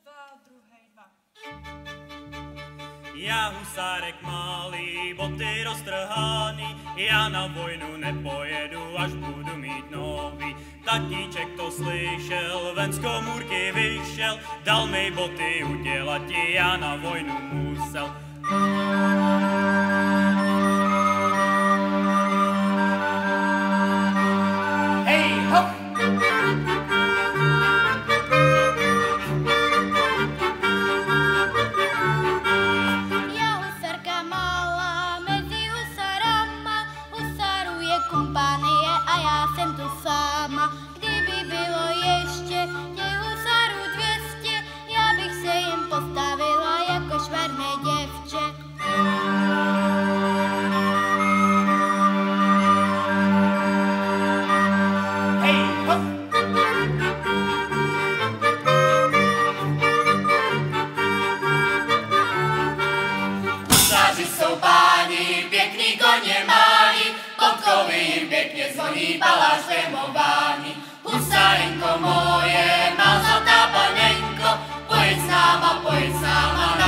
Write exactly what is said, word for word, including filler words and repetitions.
dva, druhej dva. Ja husárek malý, boty roztrhaný, ja na vojnu nepojedu, až budu mít nový. Tatíček to slyšel, ven z komůrky vyšel, dal mi boty udělat, já na vojnu musel. Hej, hop! Kompánie a já jsem tu sama. Kdyby bylo ještě těch husarů dvě stě, já bych se jim postavila jako švarné děvče. Hej, hop! Husáři jsou páni, pěkný koně mání, podkovy jim pěkně zvoní, paláš věmování. Husárenko moje, má zlatá panenko, pojď s náma, pojď s náma